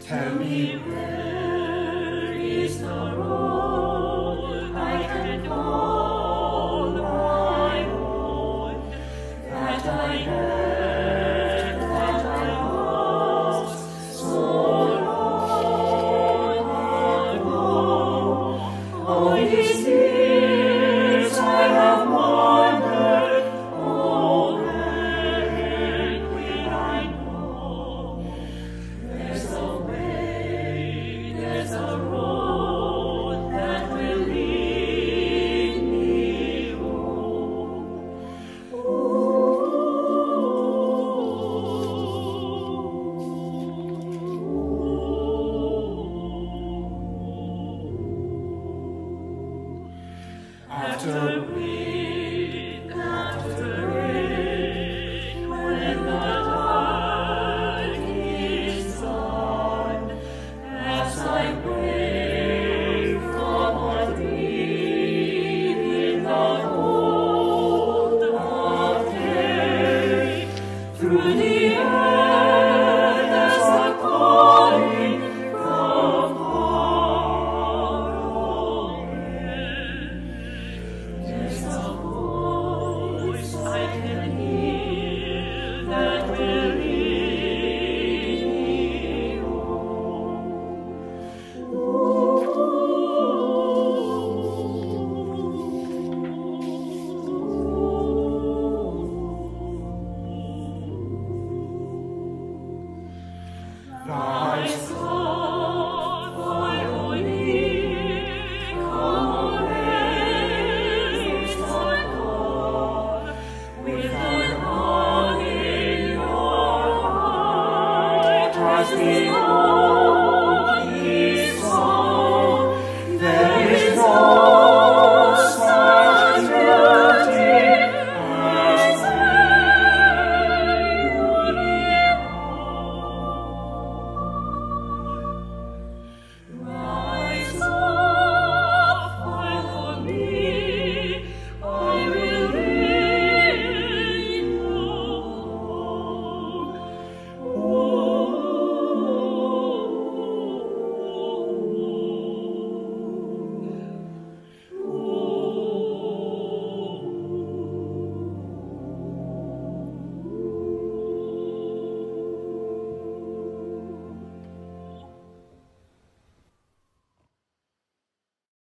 Tell me where is the road I can call my own, that I left, that I lost, so long ago. All these years I have wandered, oh, when will I know? There's a way, there's a road that will lead me home. After rain, when the dark is gone, as I wake from a dream in the cold of day, through the earth there's a calling from far away. There's a voice I can hear that will lead me home. Rise up, O ye, come raise my call, with a love in your heart as the